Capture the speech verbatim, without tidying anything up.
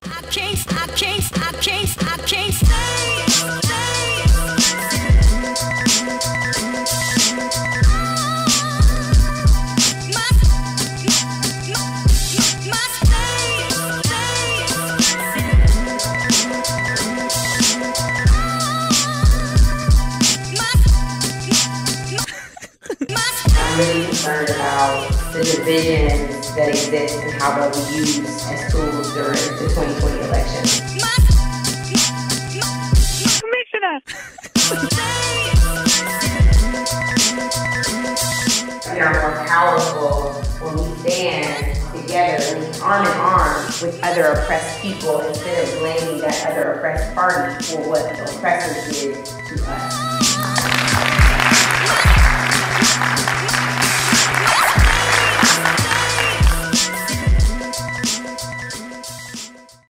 I can't, I can't, I can't, I can't stay, stay. My, my, my stay, I'm really concerned about the divisions that exist and how they'll be used as tools during the twenty twenty election. Commissioner! We are more powerful when we stand together, we arm in arm with other oppressed people instead of blaming that other oppressed party for what the oppressors did to us.